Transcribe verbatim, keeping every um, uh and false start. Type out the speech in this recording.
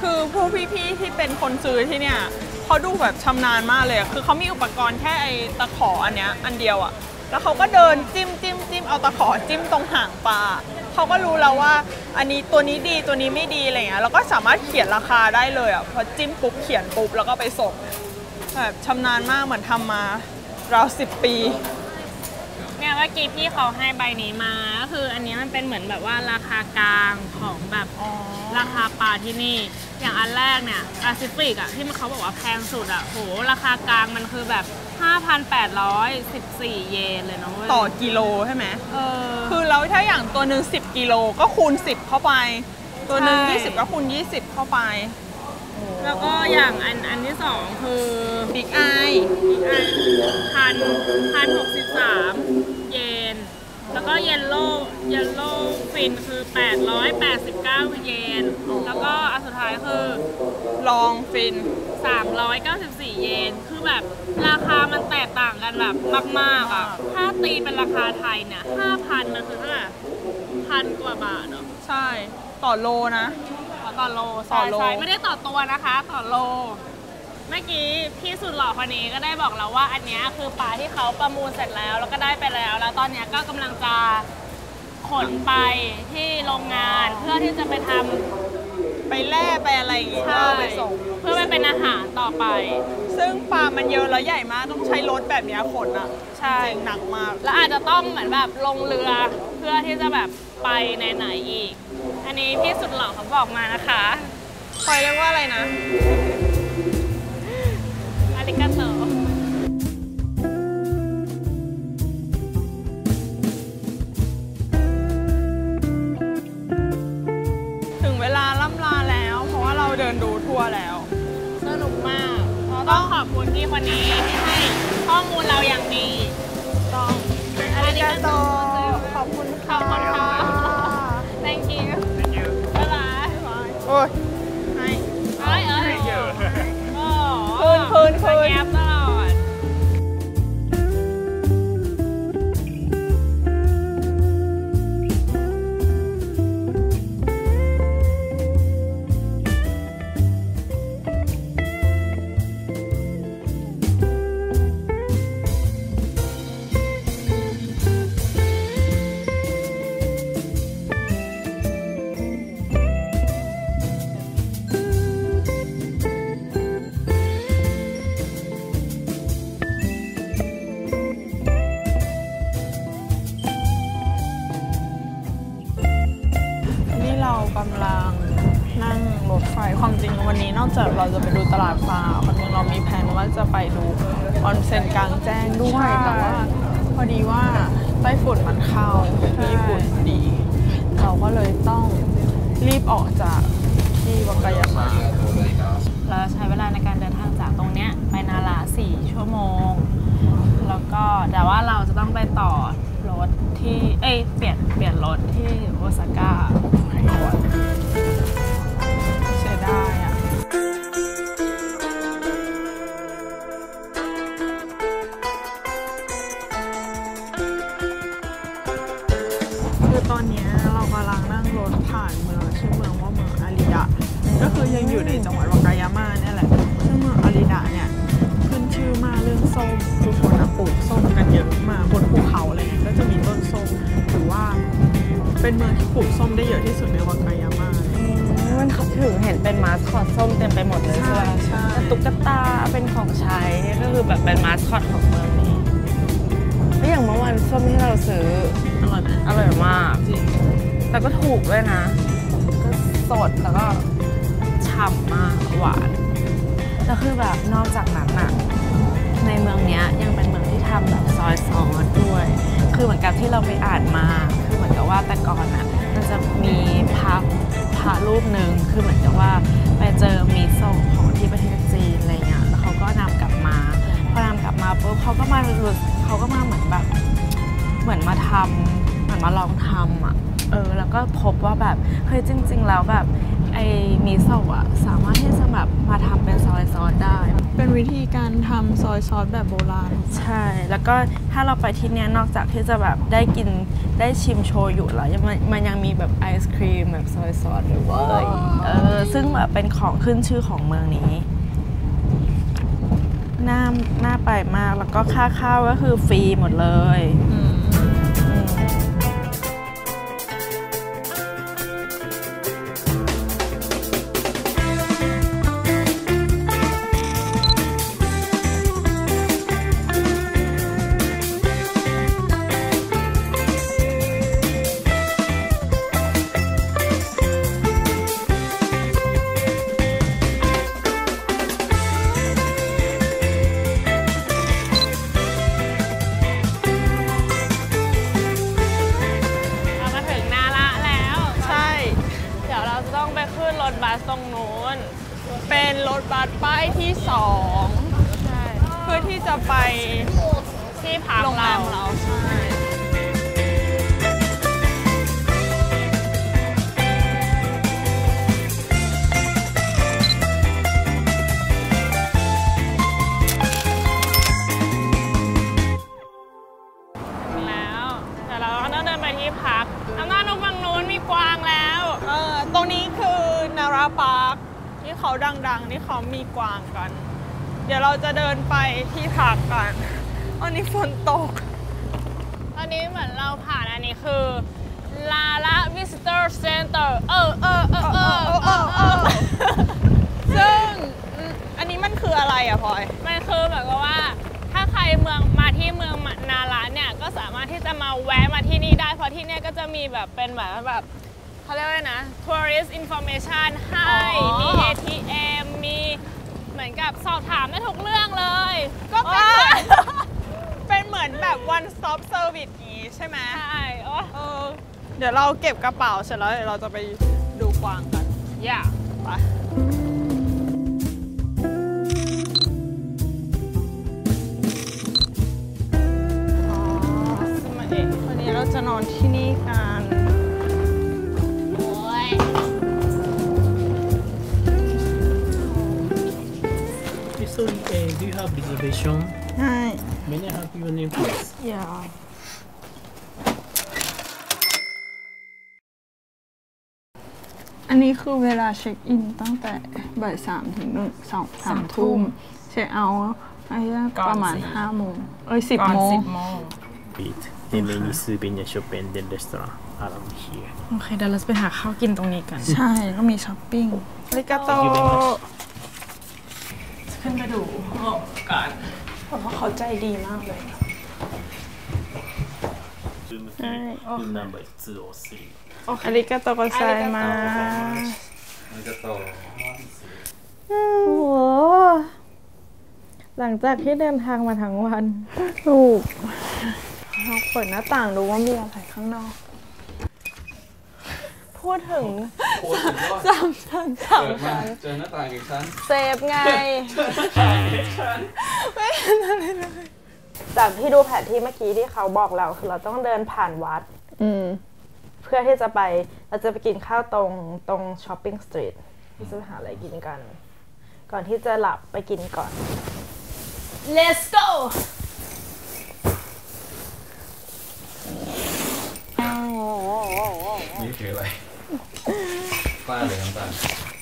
คือพวกพี่ๆที่เป็นคนซื้อที่เนี่ยเขาดูแบบชำนาญมากเลยคือเขามีอุปกรณ์แค่ไอ้ตะขออันเนี้ยอันเดียวอะแล้วเขาก็เดินจิ้มจิ้มจิ้มเอาตะขอจิ้มตรงหางปลาเขาก็รู้แล้วว่าอันนี้ตัวนี้ดีตัวนี้ไม่ดีอะไรเงี้ยแล้วก็สามารถเขียนราคาได้เลยอะพอจิ้มปุ๊บเขียนปุ๊บแล้วก็ไปส่งแบบชำนาญมากเหมือนทำมาราวสิบปีเนี่ยเมื่อกี้พี่เขาให้ใบนี้มาก็คืออันนี้มันเป็นเหมือนแบบว่าราคากลางของแบบราคาปลาที่นี่อย่างอันแรกเนี่ยแปซิฟิกอะที่มันเขาบอกว่าแพงสุดอะโหราคากลางมันคือแบบ ห้าพันแปดร้อยสิบสี่ เยนเลยเนาะต่อกิโลใช่ไหมเออคือแล้วถ้าอย่างตัวหนึ่งสิบกิโลก็คูณสิบเข้าไปตัวหนึ่งยี่สิบก็คูณยี่สิบเข้าไปแล้วก็อย่างอันอันที่สองคือบิ๊กไอบิ๊กไอพันพันหกสิบสามเยนแล้วก็เยลโล่เยลโล่ฟินคือแปดร้อยแปดสิบเก้าเยนแล้วก็อันสุดท้ายคือลองฟินสามร้อยเก้าสิบสี่เยนคือแบบราคามันแตกต่างกันแบบมากๆอ่ะถ้าตีเป็นราคาไทยเนี่ย ห้าพัน มันคือเท่าไหร่พันกว่าบาทเนาะใช่ต่อโลนะต่อโลใช่ใช่ไม่ได้ต่อตัวนะคะต่อโลเมื่อกี้พี่สุดหล่อคนนี้ก็ได้บอกเราว่าอันนี้คือปลาที่เขาประมูลเสร็จแล้วแล้วก็ได้ไปแล้วแล้วตอนนี้ก็กำลังจะขนไปที่โรงงานเพื่อที่จะไปทำไปแล่ไปอะไรอย่างงี้ไปส่งเพื่อไปเป็นอาหารต่อไปซึ่งปลามันเยอะแล้วใหญ่มากต้องใช้รถแบบนี้ขนอ่ะใช่หนักมากแล้วอาจจะต้องเหมือนแบบลงเรือเพื่อที่จะแบบไปในไหนอีกอันนี้พี่สุดหล่อเขาบอกมานะคะคอยเรียกว่าอะไรนะอาริกาโตถึงเวลาล่ำลาแล้วเพราะว่าเราเดินดูทั่วแล้วสนุกมากต้องขอบคุณพี่คนนี้ที่ให้ข้อมูลเราอย่างดีต้องอาริกาโตขอบคุณขอบคุณค่ะ thank you บ๊ายบายโอ้ยให้เอ้ยเอ้ยคืนคืนคืนแอบตลอดกำลังนั่งรถไฟความจริงวันนี้นอกจากเราจะไปดูตลาดปลาคนนึงเรามีแผนว่าจะไปดูออนเซ็นกลางแจ้งด้วยแต่ว่าพอดีว่าไต้ฝุ่นมันเข้าที่ญี่ปุ่นดีเราก็เลยต้องรีบออกจากที่วากายามะเราใช้เวลาในการเดินทางจากตรงเนี้ยไปนาราสี่ชั่วโมงแล้วก็แต่ว่าเราจะต้องไปต่อรถที่เอ้ยเปลี่ยนเปลี่ยนรถที่โอซาก้าเสียดายอ่ะคือตอนนี้เรากำลังนั่งรถผ่านเมืองชื่อเมืองว่าเมืองอาริดะก็คือยังอยู่ในจังหวัดวากายามะเนี่ยแหละซึ่งเมืองอาริดะเนี่ยขึ้นชื่อมากเรื่องส้มคือคนปลูกส้มกันเยอะมากบนภูเขาอะไรเนี่ยก็จะมีต้นส้มถือว่าเป็นเมืองที่ปลูกส้มได้เยอะที่สุดในวากายามะมันถึงเห็นเป็นมาสคอตส้มเต็มไปหมดเลยใช่ไหมตุ๊กตาเป็นของใช้ก็คือแบบเป็นมาสคอตของเมืองนี้แล้วอย่างเมื่อวานส้มที่เราซื้ออร่อยไหมอร่อยมากจริงแต่ก็ถูกด้วยนะก็สดแล้วก็ฉ่ำมากหวานแล้วคือแบบนอกจากนั้นน่ะในเมืองนี้ยังเป็นเมืองที่ทำแบบซอยซอสด้วยคือเหมือนกับที่เราไปอ่านมาคือเหมือนกับว่าแต่ก่อนน่ะมันจะมีพระพระรูปหนึ่งคือเหมือนกับว่าไปเจอมีโซของที่ประเทศจีนอะไรเงี้ยแล้วเขาก็นำกลับมาพอนำกลับมาปุ๊บเขาก็มาเขาก็มาเหมือนแบบเหมือนมาทำเหมือนมาลองทำอ่ะเออแล้วก็พบว่าแบบเฮ้ยจริงๆแล้วแบบไอ้มิโซะอะสามารถที่จะแบบมาทำเป็นซอยซอสได้เป็นวิธีการทำซอยซอสแบบโบราณใช่แล้วก็ถ้าเราไปที่เนี้ยนอกจากที่จะแบบได้กินได้ชิมโชยุแล้วยังมันมันยังมีแบบไอศครีมแบบซอยซอสด้วยเว้ยเออซึ่งแบบเป็นของขึ้นชื่อของเมืองนี้น่าน่าไปมากแล้วก็ค่าข้าวก็คือฟรีหมดเลยอืมรถบัสตรงนู้นเป็นรถบัสป้ายที่สองเพื่อที่จะไปที่พักโรงแรมเราใช่แล้วแต่เราก็ต้องเดินไปที่พักแล้วก็ตรงฝั่งนู้นมีกวางแล้วเออตรงนี้คือนาราพาร์คที่เขาดังๆที่เขามีกวางกันเดี๋ยวเราจะเดินไปที่พักกันอันนี้ฝนตกตอนนี้เหมือนเราผ่านอันนี้คือลาลา Visitor Center เออเออเออเออเออเออซึ่งอันนี้มันคืออะไรอะพลอยมันคือแบบว่าถ้าใครเมืองมาที่เมืองนาราเนี่ยก็สามารถที่จะมาแวะมาที่นี่ได้เพราะที่นี่ก็จะมีแบบเป็นแบบแบบเขาเรียกว่านะ tourist information ให้มี เอ ที เอ็ม มีเหมือนกับสอบถามได้ทุกเรื่องเลยก็เป็นเหมือนเป็นเหมือนแบบ one stop service นี้ใช่ไหมใช่เออเดี๋ยวเราเก็บกระเป๋าเสร็จแล้วเดี๋ยวเราจะไปดูกวางกันอย่าไปอ๋อมาเองวันนี้เราจะนอนที่นี่กัน Sorry, uh, do you have reservation? ใช่ May I have your name, please? Yeah. อันนี้คือเวลาเช็คอินตั้งแต่บ่ายสามถึงหนึ่งสองสามทุ่มเช็คเอาท์ประมาณห้าโมงเอ้ยสิบโมง Then many souvenir shop and then restaurant around here. โอเคเดี๋ยวเราจะไปหาข้าวกินตรงนี้กันใช่ก็มีช้อปปิ้งอาริกาโตขึ้นไปดูกันผมว่าเขาใจดีมากเลย Room three, room number is two oh three. อาริกาโตโกไซมาอาริกาโตโอ้โหหลังจากที่เดินทางมาทั้งวันถูกเราเปิดหน้าต่างดูว่ามีอะไรข้างนอกพูดถึงสามชั้นสามชั้นเจอหน้าต่างอีกชั้นเซฟไงไม่เห็นอะไรเลยจากที่ดูแผนที่เมื่อกี้ที่เขาบอกเราคือเราต้องเดินผ่านวัดเพื่อที่จะไปเราจะไปกินข้าวตรงตรงช้อปปิ้งสตรีทที่จะไปหาอะไรกินกันก่อนที่จะหลับไปกินก่อน Let's go นี่คืออะไรป้าหรือน้ำตาล